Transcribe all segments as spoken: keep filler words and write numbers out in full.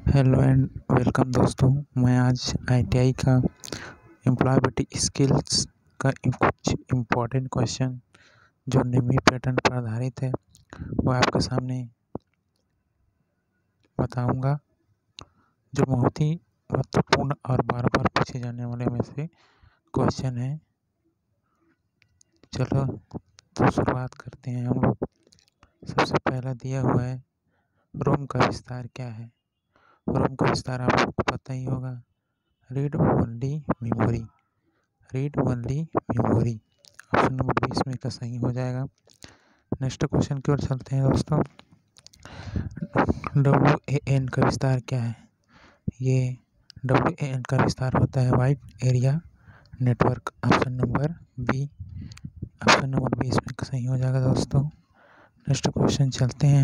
Hello and welcome दोस्तों। मैं आज आईटीआई का एम्प्लॉयबिलिटी स्किल्स का कुछ इम्पोर्टेंट क्वेश्चन जो निम्न पैटर्न पर आधारित है वो आपके सामने बताऊंगा, जो बहुत ही महत्वपूर्ण और बार बार पूछे जाने वाले में से क्वेश्चन है। चलो तो शुरुआत करते हैं हम लोग। सबसे पहला दिया हुआ है, रोम का विस्तार क्या है। रोम का विस्तार आप लोग को पता ही होगा, read only memory. Read only memory option number बीस में का सही हो जाएगा। नेक्स्ट क्वेश्चन की ओर चलते हैं दोस्तों। डब्ल्यू ए एन का विस्तार क्या है। ये डब्ल्यू ए एन का विस्तार होता है wide area network. Option number B option number B इसमें सही हो जाएगा दोस्तों। नेक्स्ट क्वेश्चन चलते हैं।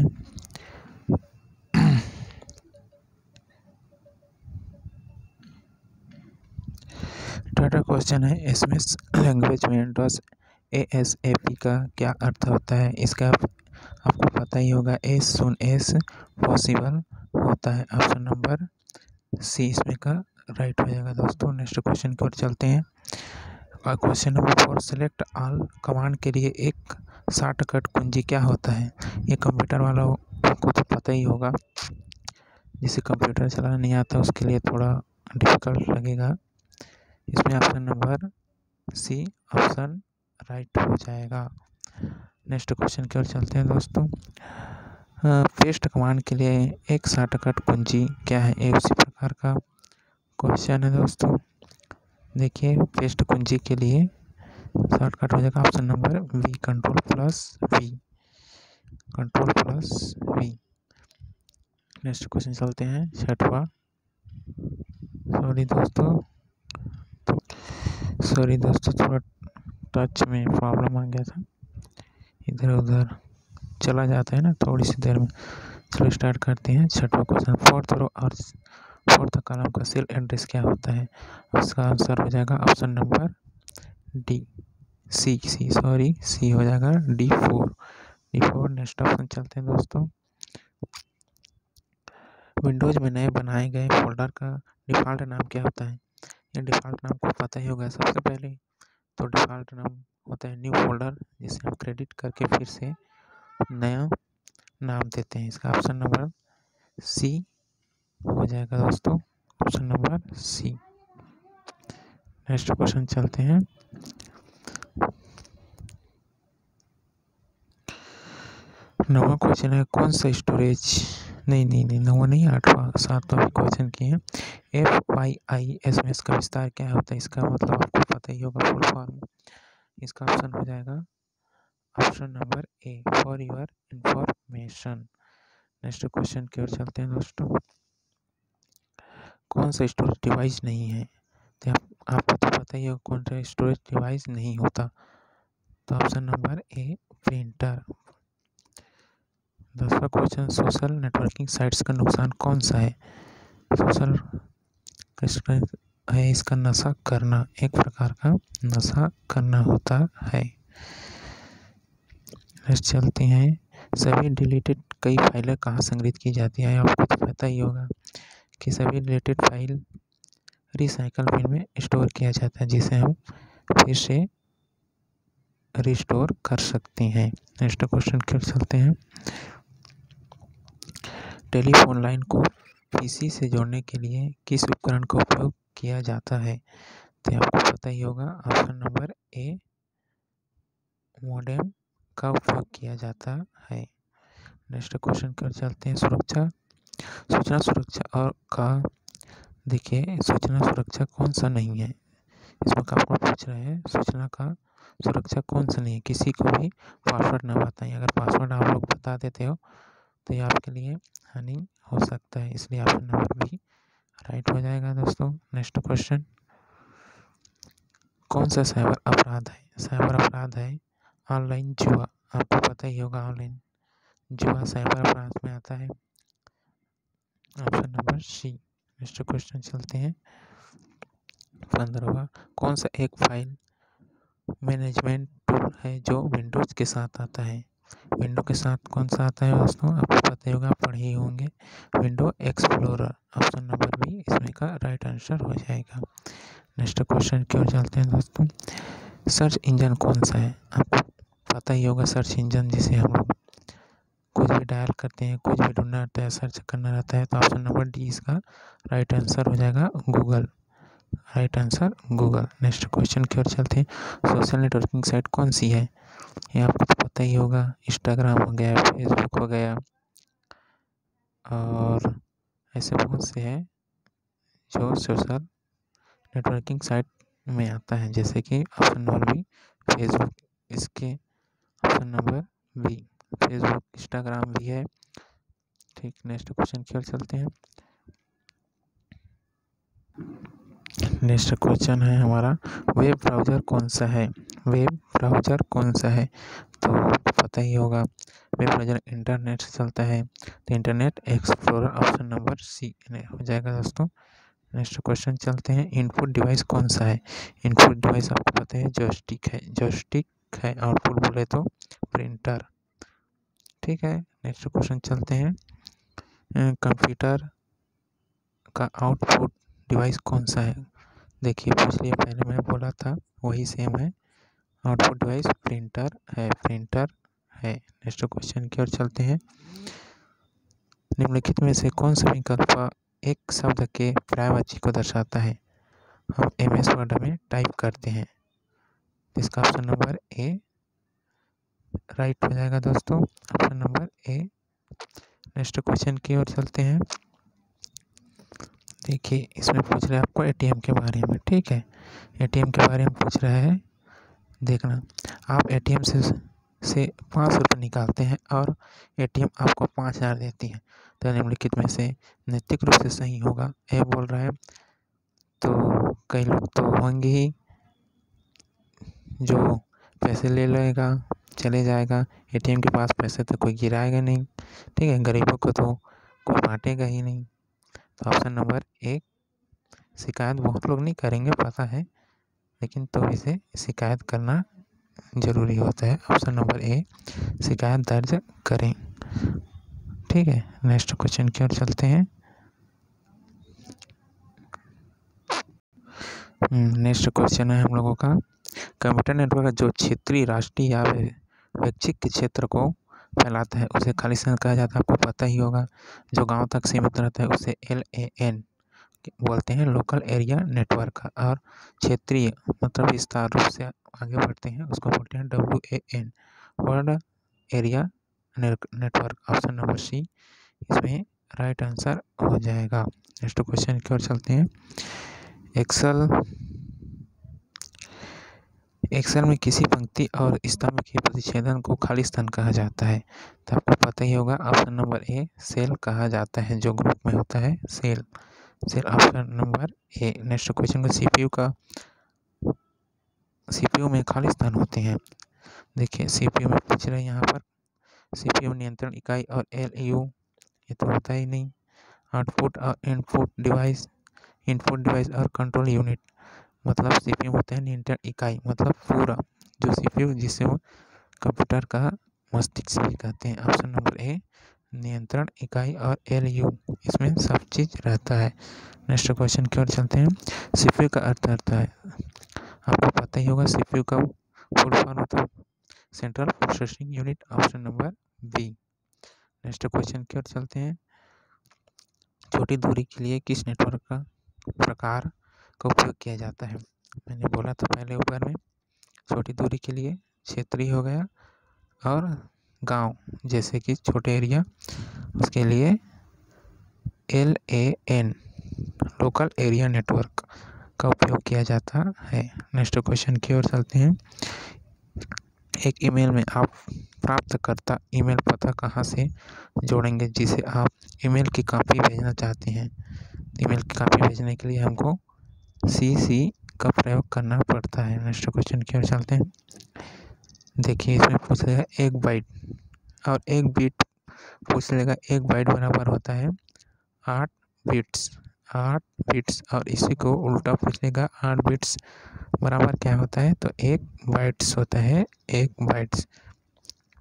थर्ड क्वेश्चन है, एसएमएस लैंग्वेज में DOS A S A P का क्या अर्थ होता है। इसका आपको पता ही होगा, एस सुन एस पॉसिबल होता है। ऑप्शन नंबर सी इसमें का राइट हो जाएगा दोस्तों। नेक्स्ट क्वेश्चन की ओर चलते हैं। Question number four, select all command के लिए एक शॉर्टकट कुंजी क्या होता है। ये कंप्यूटर वालों को तो पता ही होगा, जिसे कंप्यूटर चलाना नहीं आता उसके लिए थोड़ा डिफिकल्ट लगेगा। इसमें option number C option right हो जाएगा। नेक्स्ट क्वेश्चन की ओर चलते हैं दोस्तों। पेस्ट कमांड के लिए एक शॉर्टकट कुंजी क्या है। ये उसी प्रकार का क्वेश्चन है दोस्तों। देखिए, पेस्ट कुंजी के लिए शॉर्टकट हो जाएगा option number V, control plus V, control plus V. Next question चलते हैं छठवा। सॉरी दोस्तों तो सॉरी दोस्तों थोड़ा टच में प्रॉब्लम आ गया था, इधर उधर चला जाता है ना थोड़ी सी देर में। चलो स्टार्ट करते हैं। छठवा क्वेश्चन, फोर्थ रो और फोर्थ कॉलम का सेल एड्रेस क्या होता है। उसका आंसर हो जाएगा option number D, C C sorry C हो जाएगा D four D four. Next option चलते हैं दोस्तों। विंडोज में नए बनाए गए फोल्डर का डिफ़ॉल्ट नाम क्या होता है। ये डिफ़ॉल्ट नाम को पता ही होगा। सबसे पहले तो डिफ़ॉल्ट नाम होता है न्यू फोल्डर, जिसे हम क्रेडिट करके फिर से नया नाम देते हैं। इसका ऑप्शन नंबर सी हो जाएगा दोस्तों, option number C. Next question चलते हैं। नवा क्वेश्चन है, कौन सा स्टोरेज नहीं नहीं नहीं नवा नहीं आठवां सातवां क्वेश्चन की है। F Y I S M S का विस्तार क्या होता है। इसका मतलब आपको पता ही होगा, फुल फॉर्म। इसका ऑप्शन हो जाएगा option number A, for your information. Next question की ओर चलते हैं दोस्तों। कौन सा स्टोरेज डिवाइस नहीं है। तो आप, आपको तो पता ही होगा कौन सा स्टोरेज डिवाइस नहीं होता। तो ऑप्शन नंबर ए, प्रिंटर। दसवां क्वेश्चन, सोशल नेटवर्किंग साइट्स का नुकसान कौन सा है। सोशल है इसका नशा करना, एक प्रकार का नशा करना होता है। नेक्स्ट चलते हैं। सभी डिलीटेड कई फाइलें कहाँ संग्रहित की जाती है। आपको तो पता ही होगा कि सभी डिलीटेड फाइल रिसाइकल बिन में स्टोर किया जाता है, जिसे हम फिर से रिस्टोर कर सकते हैं। नेक्स्ट क्वेश्चन की ओर चलते हैं। टेलीफोन लाइन को पीसी से जोड़ने के लिए किस उपकरण का उपयोग किया जाता है। तो आपको पता ही होगा, ऑप्शन नंबर ए, मॉडेम का उपयोग किया जाता है। नेक्स्ट क्वेश्चन की ओर चलते हैं। सुरक्षा सूचना सुरक्षा और का देखिए, सूचना सुरक्षा कौन सा नहीं है। इसमें का आपको पूछ रहे हैं सूचना का सुरक्षा कौन सा नहीं है। किसी को भी पासवर्ड ना बताएं। अगर पासवर्ड आप लोग बता देते हो तो ये आपके लिए हानि हो सकता है, इसलिए ऑप्शन नंबर बी राइट हो जाएगा दोस्तों। नेक्स्ट क्वेश्चन, कौन सा साइबर अपराध है। साइबर अपराध है ऑनलाइन जुआ। आपको पता ही होगा, ऑनलाइन जुआ साइबर अपराध में आता है, option number C. Next question चलते हैं। पंद्रहवा, कौन सा एक फाइल मैनेजमेंट टूल है जो विंडोज के साथ आता है। विंडो के साथ कौन सा आता है दोस्तों, आपको पता ही होगा, पढ़े ही होंगे, window explorer. Option number B इसमें का राइट आंसर हो जाएगा। नेक्स्ट क्वेश्चन की ओर चलते हैं दोस्तों। सर्च इंजन कौन सा है, आपको पता ही होगा। सर्च इंजन जिसे हम लोग कुछ भी डायल करते हैं, कुछ भी ढूंढना रहता है, सर्च करना रहता है, तो ऑप्शन नंबर डी इसका राइट आंसर हो जाएगा, Google. Right answer Google. Next question की ओर चलते हैं। सोशल नेटवर्किंग साइट कौन सी है, ये आपको तो पता ही होगा। इंस्टाग्राम हो गया, फेसबुक हो गया, और ऐसे बहुत से हैं जो सोशल नेटवर्किंग साइट में आता है, जैसे कि ऑप्शन नंबर बी फेसबुक। इसके option number B Facebook, Instagram भी है। ठीक, नेक्स्ट क्वेश्चन की ओर चलते हैं। नेक्स्ट क्वेश्चन है हमारा, वेब ब्राउज़र कौन सा है। वेब ब्राउज़र कौन सा है, तो पता ही होगा, वेब ब्राउज़र इंटरनेट से चलता है, तो internet explorer option number C हो जाएगा दोस्तों। नेक्स्ट क्वेश्चन चलते हैं। इनपुट डिवाइस कौन सा है। इनपुट डिवाइस आपको पता है जॉयस्टिक है, जॉयस्टिक है। आउटपुट बोले तो प्रिंटर। ठीक है, नेक्स्ट क्वेश्चन चलते हैं। कंप्यूटर का आउटपुट डिवाइस कौन सा है। देखिए, पिछले पहले मैं बोला था वही सेम है, आउटपुट डिवाइस प्रिंटर है, प्रिंटर है। नेक्स्ट क्वेश्चन की ओर चलते हैं। निम्नलिखित में से कौन सा विकल्प एक शब्द के पर्यायवाची को दर्शाता है। हम एम एस वर्ड में टाइप करते हैं, इसका ऑप्शन नंबर ए राइट हो जाएगा दोस्तों, option number A. Next question की ओर चलते हैं। देखिए, इसमें पूछ रहा है आपको एटीएम के बारे में। ठीक है, एटीएम के बारे में पूछ रहा है। देखना, आप एटीएम से से पाँच सौ रुपये निकालते हैं और एटीएम आपको पाँच हज़ार देती है, तो निम्नलिखित में से नैतिक रूप से सही होगा। ए बोल रहा है, तो कई लोग तो होंगे ही जो पैसे ले लेगा, चले जाएगा। एटीएम के पास पैसे तो कोई गिराएगा नहीं, ठीक है, गरीबों को तो कोई बांटेगा ही नहीं। तो ऑप्शन नंबर एक, शिकायत बहुत लोग नहीं करेंगे पता है, लेकिन तो इसे शिकायत करना ज़रूरी होता है। ऑप्शन नंबर ए, शिकायत दर्ज करें। ठीक है, नेक्स्ट क्वेश्चन की ओर चलते हैं। नेक्स्ट क्वेश्चन है हम लोगों का, कंप्यूटर नेटवर्क जो क्षेत्रीय, राष्ट्रीय या वैश्विक क्षेत्र को फैलाता है उसे खालिस्तान कहा जाता है, आपको पता ही होगा। जो गांव तक सीमित रहता है उसे एल ए एन बोलते हैं, लोकल एरिया नेटवर्क। और क्षेत्रीय मतलब विस्तार रूप से आगे बढ़ते हैं उसको बोलते हैं W A N, world area network. Option number C इसमें राइट आंसर हो जाएगा। नेक्स्ट क्वेश्चन की ओर चलते हैं। एक्सेल एक्सेल में किसी पंक्ति और स्तंभ के प्रतिच्छेदन को खालिस्तान कहा जाता है, तो आपको पता ही होगा। ऑप्शन नंबर ए सेल कहा जाता है, जो ग्रुप में होता है cell cell option number A. Next question का, सीपीयू का सीपीयू में खालिस्तान होते हैं। देखिए, सीपीयू में पूछ रहे हैं यहाँ पर, सीपीयू नियंत्रण इकाई और एलयू, ये तो होता ही नहीं। आउटपुट और इनपुट डिवाइस, इनपुट डिवाइस और कंट्रोल यूनिट, मतलब सीपीयू होता है नियंत्रण इकाई, मतलब पूरा जो सीपीयू जिसे कंप्यूटर का मस्तिष्क भी कहते हैं। ऑप्शन नंबर ए नियंत्रण इकाई और एलयू, इसमें सब चीज़ रहता है। नेक्स्ट क्वेश्चन की ओर चलते हैं। सीपीयू का अर्थ रहता है, आपको पता ही होगा, सीपीयू का फुल फॉर्म होता है central processing unit. Option number B. Next question की ओर चलते हैं। छोटी दूरी के लिए किस नेटवर्क का प्रकार का उपयोग किया जाता है। मैंने बोला था पहले ऊपर में, छोटी दूरी के लिए क्षेत्रीय हो गया, और गांव जैसे कि छोटे एरिया, उसके लिए L A N local area network का उपयोग किया जाता है। नेक्स्ट क्वेश्चन की ओर चलते हैं। एक ईमेल में आप प्राप्तकर्ता ईमेल पता कहाँ से जोड़ेंगे जिसे आप ईमेल की कॉपी भेजना चाहते हैं। ईमेल की कॉपी भेजने के लिए हमको सी सी का प्रयोग करना पड़ता है। नेक्स्ट क्वेश्चन की ओर चलते हैं। देखिए, इसमें पूछ लेगा एक बाइट और एक बीट पूछ लेगा। एक बाइट बराबर होता है आठ बिट्स, आठ बिट्स, और इसी को उल्टा पूछ लेगा आठ बिट्स बराबर क्या होता है, तो एक बाइट्स होता है, एक बाइट्स। ठीक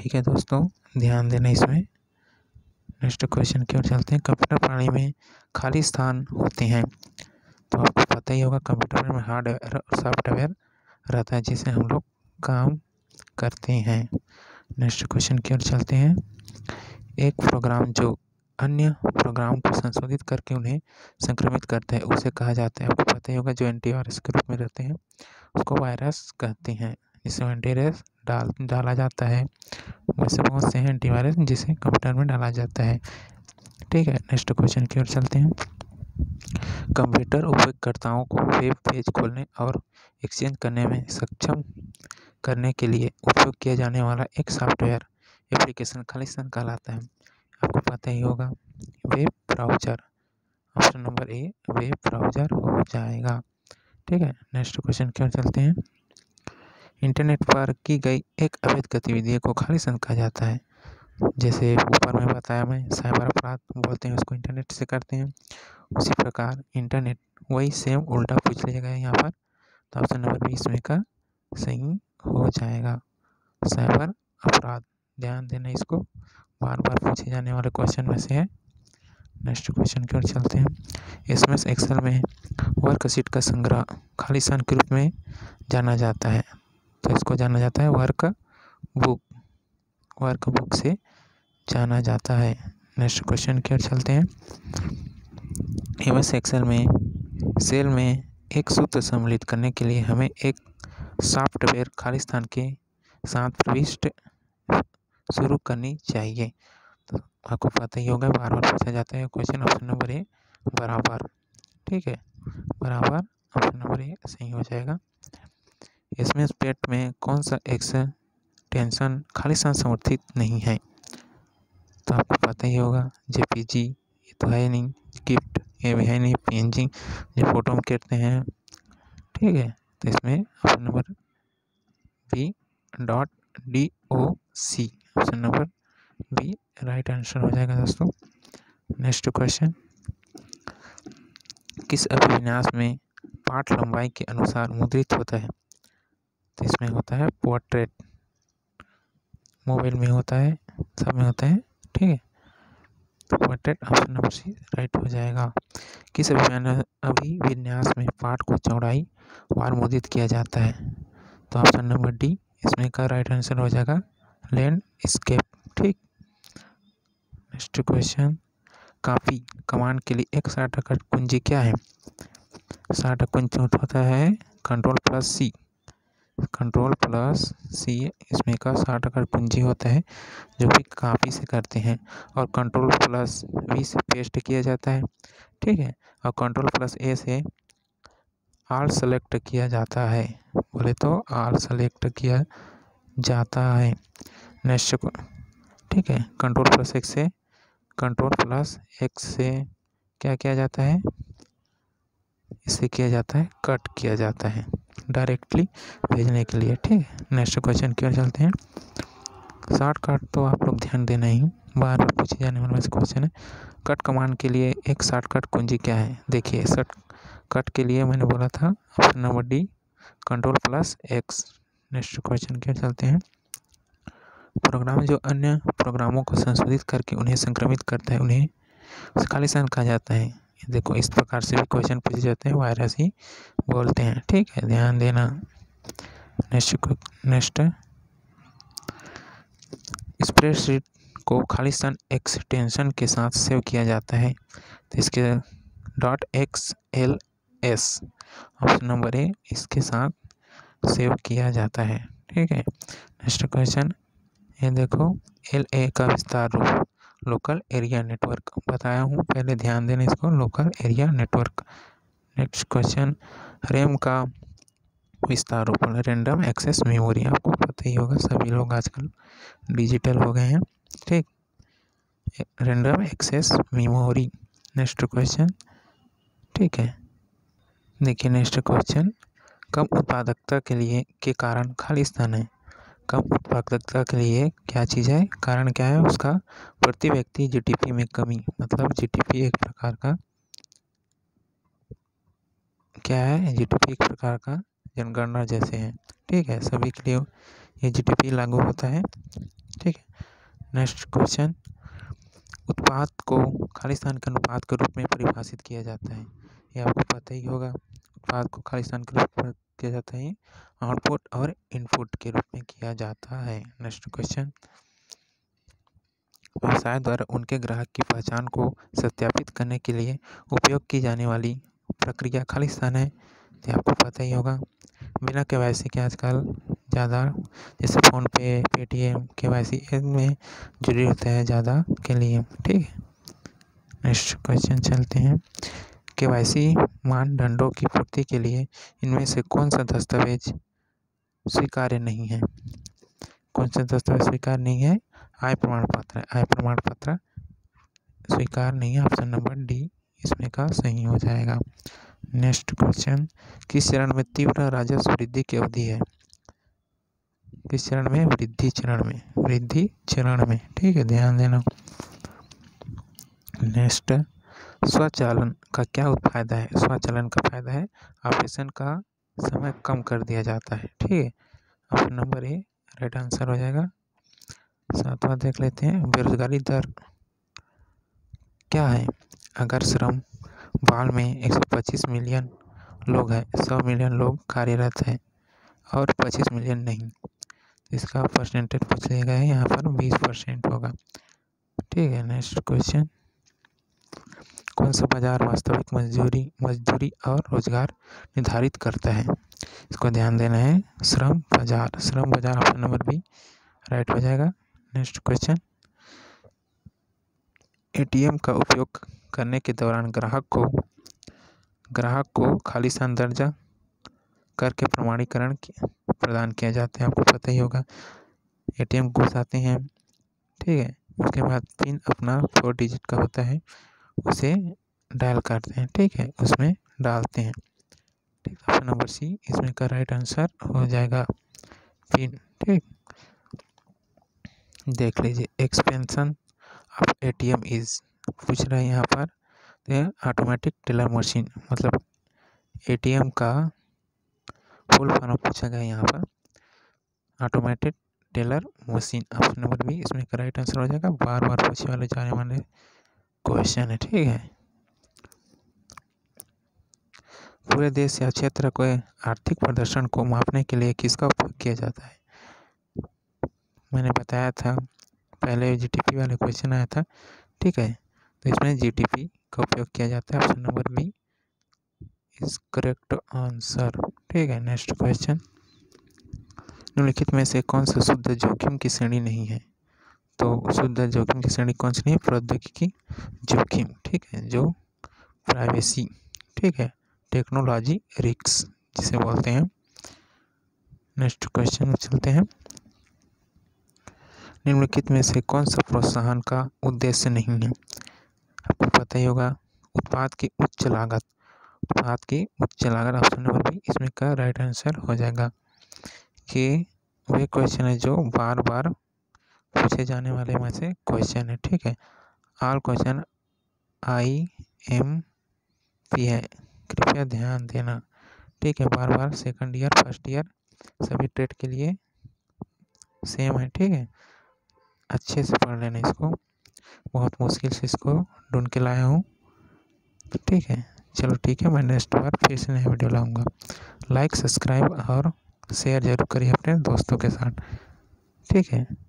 ठीक है दोस्तों, ध्यान देना इसमें। नेक्स्ट क्वेश्चन की ओर चलते हैं। कंप्यूटर प्रणाली में खाली स्थान होते हैं, तो आपको पता ही होगा कंप्यूटर में हार्डवेयर और सॉफ्टवेयर रहता है जिसे हम लोग काम करते हैं। नेक्स्ट क्वेश्चन की ओर चलते हैं। एक प्रोग्राम जो अन्य प्रोग्राम को संशोधित करके उन्हें संक्रमित करता है उसे कहा जाता है, आपको पता ही होगा, जो एंटीवायरस के रूप में रहते हैं उसको वायरस कहते हैं। जिसमें एंटीवायरस डाल डाला जाता है, वैसे बहुत से हैं एंटीवायरस जिसे कंप्यूटर में डाला जाता है। ठीक है, नेक्स्ट क्वेश्चन की ओर चलते हैं। कंप्यूटर उपयोगकर्ताओं को वेब पेज खोलने और एक्सचेंज करने में सक्षम करने के लिए उपयोग किया जाने वाला एक सॉफ्टवेयर एप्लीकेशन खालिस्तान कहलाता है, आपको पता ही होगा, web browser. Option number A web browser हो जाएगा। ठीक है, नेक्स्ट क्वेश्चन की ओर चलते हैं। इंटरनेट पर की गई एक अवैध गतिविधि को खालिस्तान कहा जाता है, जैसे ऊपर में बताया मैं, साइबर अपराध बोलते हैं उसको, इंटरनेट से करते हैं। उसी प्रकार इंटरनेट वही सेम उल्टा पूछ लिया गया यहाँ पर, तो ऑप्शन नंबर बी इसमें का सही हो जाएगा, साइबर अपराध। ध्यान देना, इसको बार बार पूछे जाने वाले क्वेश्चन में से है। नेक्स्ट क्वेश्चन की ओर चलते हैं। एसएमएस एक्सेल में वर्कशीट का संग्रह खालिस्तान के रूप में जाना जाता है, तो इसको जाना जाता है वर्क बुक, वर्क बुक से जाना जाता है। नेक्स्ट क्वेश्चन की ओर चलते हैं। एमएस एक्सेल में सेल में एक सूत्र सम्मिलित करने के लिए हमें एक सॉफ्टवेयर खालिस्तान के साथ प्रविष्टि शुरू करनी चाहिए, तो आपको पता ही होगा, बार बार पूछा जाता है क्वेश्चन। ऑप्शन नंबर ए बराबर। ठीक है, बराबर ऑप्शन नंबर ए सही हो जाएगा। इसमें पेट में कौन सा एक्सटेंशन खालिस्तान समर्थित नहीं है, तो आपको पता ही होगा, जेपीजी ये तो है नहीं, गिफ्ट ये भी है नहीं, पीएनजी जो फोटो में कहते हैं। ठीक है, तो इसमें option number B dot D O C, option number B right answer हो जाएगा दोस्तों। Next question. किस अभिविन्यास में पाठ लंबाई के अनुसार मुद्रित होता है, तो इसमें होता है पोर्ट्रेट, मोबाइल में होता है, सब में होता है। ठीक है, तो portrait option number C right हो जाएगा। किस अभिविन्यास में पाठ को चौड़ाई वार मुद्रित किया जाता है, तो ऑप्शन नंबर डी इसमें का राइट आंसर हो जाएगा, लैंडस्केप। ठीक, नेक्स्ट क्वेश्चन। कॉपी कमांड के लिए एक शॉर्टकट कुंजी क्या है, शॉर्टकट कुंजी होता है control plus C, control plus C इसमें का शॉर्टकट कुंजी होता है जो भी कॉपी से करते हैं, और कंट्रोल प्लस वी से पेस्ट किया जाता है। ठीक है, और कंट्रोल प्लस ए से ऑल सेलेक्ट किया जाता है, बोले तो ऑल सेलेक्ट किया जाता है। नेक्स्ट, ठीक है, कंट्रोल प्लस एक्स से कंट्रोल प्लस एक्स से क्या किया जाता है, इसे किया जाता है कट किया जाता है डायरेक्टली भेजने के लिए। ठीक है, नेक्स्ट क्वेश्चन की ओर चलते हैं। शॉर्टकट तो आप लोग ध्यान देना ही, बार बार पूछे जाने वाला क्वेश्चन है। कट कमांड के लिए एक शॉर्टकट कुंजी क्या है, देखिए शॉर्ट कट के लिए मैंने बोला था option number D control plus X. Next question की ओर चलते हैं। प्रोग्राम जो अन्य प्रोग्रामों को संशोधित करके उन्हें संक्रमित करता है उन्हें खालिस्तान कहा जाता है। देखो इस प्रकार से भी क्वेश्चन पूछे जाते हैं, वायरस ही बोलते हैं। ठीक है, ध्यान देना। नेक्स्ट नेक्स्ट स्प्रेडशीट को खालिस्तान एक्सटेंशन के साथ सेव किया जाता है, तो इसके dot X L S option number A इसके साथ सेव किया जाता है। ठीक है, नेक्स्ट क्वेश्चन। ये देखो एल ए का विस्तार रूप लोकल एरिया नेटवर्क बताया हूँ, पहले ध्यान देना इसको, local area network. Next question. RAM का विस्तार रूप रैंडम एक्सेस मेमोरी, आपको पता ही होगा, सभी लोग आजकल डिजिटल हो गए हैं। ठीक, random access memory. Next question. ठीक है, देखिए नेक्स्ट क्वेश्चन। कम उत्पादकता के लिए के कारण खालिस्तान है, कम उत्पादकता के लिए क्या चीज़ है, कारण क्या है उसका, प्रति व्यक्ति जीडीपी में कमी, मतलब जीडीपी एक प्रकार का क्या है, जीडीपी एक प्रकार का जनगणना जैसे है। ठीक है, सभी के लिए ये जीडीपी लागू होता है। ठीक है। नेक्स्ट क्वेश्चन, उत्पाद को खालिस्तान के अनुपात के रूप में परिभाषित किया जाता है। ये आपको पता ही होगा, उत्पाद को खालिस्तान के रूप में किया जाता है, आउटपुट और इनपुट के रूप में किया जाता है। नेक्स्ट क्वेश्चन, व्यवसाय द्वारा उनके ग्राहक की पहचान को सत्यापित करने के लिए उपयोग की जाने वाली प्रक्रिया खालिस्तान है। ये आपको पता ही होगा। बिना केवाईसी के आजकल ज़्यादा, जैसे फ़ोन पे, पेटीएम, केवाईसी इनमें जरूरी होता है ज़्यादा के लिए। ठीक है। नेक्स्ट क्वेश्चन चलते हैं, केवाईसी मानदंडों की पूर्ति के लिए इनमें से कौन सा दस्तावेज स्वीकार्य नहीं है? कौन सा दस्तावेज स्वीकार नहीं है? आय प्रमाण पत्र। आय प्रमाण पत्र स्वीकार नहीं है, ऑप्शन नंबर डी इसमें का सही हो जाएगा। नेक्स्ट क्वेश्चन, किस चरण में तीव्र राजस्व वृद्धि की अवधि है? किस चरण में? वृद्धि चरण में। वृद्धि चरण में, ठीक है, ध्यान देना। नेक्स्ट, स्वचालन का क्या फायदा है? स्वचालन का फायदा है ऑपरेशन का समय कम कर दिया जाता है। ठीक है, option number A right answer हो जाएगा। सातवां देख लेते हैं, बेरोजगारी दर क्या है? अगर श्रम बाल में एक सौ पच्चीस मिलियन लोग हैं, सौ मिलियन लोग कार्यरत हैं और पच्चीस मिलियन नहीं, इसका परसेंटेज पूछ लिया गया है, यहाँ पर बीस परसेंट होगा। ठीक है। नेक्स्ट क्वेश्चन, कौन सा बाजार वास्तविक मजदूरी मजदूरी और रोजगार निर्धारित करता है? इसको ध्यान देना है, श्रम बाजार। श्रम बाजार ऑप्शन नंबर बी राइट हो जाएगा। नेक्स्ट क्वेश्चन, एटीएम का उपयोग करने के दौरान ग्राहक को ग्राहक को खालिस्तान दर्जा करके प्रमाणीकरण प्रदान किया जाता है। आपको पता ही होगा, एटीएम घुसाते हैं, ठीक है, उसके बाद पिन अपना फोर डिजिट का होता है, उसे डायल करते हैं, ठीक है, उसमें डालते हैं। ठीक, ऑप्शन नंबर सी इसमें का राइट आंसर हो जाएगा, पिन। ठीक, देख लीजिए, एक्सपेंशन ऑफ एटीएम इज पूछ रहा है यहाँ पर, ऑटोमेटिक टेलर मशीन, मतलब एटीएम का फुल फॉर्म पूछा गया यहाँ पर, automatic teller machine. Option number B इसमें का राइट आंसर हो जाएगा। बार बार पूछे वाले जाने वाले क्वेश्चन है। ठीक है, पूरे देश या क्षेत्र के आर्थिक प्रदर्शन को मापने के लिए किसका उपयोग किया जाता है? मैंने बताया था पहले, जीडीपी वाले क्वेश्चन आया था। ठीक है, तो इसमें जीडीपी का उपयोग किया जाता है। Option number B is correct answer. ठीक है। नेक्स्ट क्वेश्चन, निम्नलिखित में से कौन सा शुद्ध जोखिम की श्रेणी नहीं है? तो शुद्ध जोखिम की श्रेणी कौन सी नहीं है? प्रौद्योगिकी जोखिम, ठीक है, जो प्राइवेसी, ठीक है, टेक्नोलॉजी रिस्क जिसे बोलते हैं। नेक्स्ट क्वेश्चन में चलते हैं, निम्नलिखित में से कौन सा प्रोत्साहन का उद्देश्य नहीं है? आपको पता ही होगा, उत्पाद की उच्च लागत। उत्पाद की उच्च लागत ऑप्शन नंबर बी इसमें का राइट आंसर हो जाएगा। कि वे क्वेश्चन है जो बार बार पूछे जाने वाले में से क्वेश्चन है। ठीक है, all question I M P है, कृपया ध्यान देना। ठीक है, बार बार सेकंड ईयर फर्स्ट ईयर सभी ट्रेड के लिए सेम है। ठीक है, अच्छे से पढ़ लेना इसको, बहुत मुश्किल से इसको ढूंढ के लाया हूँ। ठीक है, चलो ठीक है, मैं नेक्स्ट बार फिर से नया वीडियो लाऊंगा। लाइक, सब्सक्राइब और शेयर जरूर करिए अपने दोस्तों के साथ। ठीक है।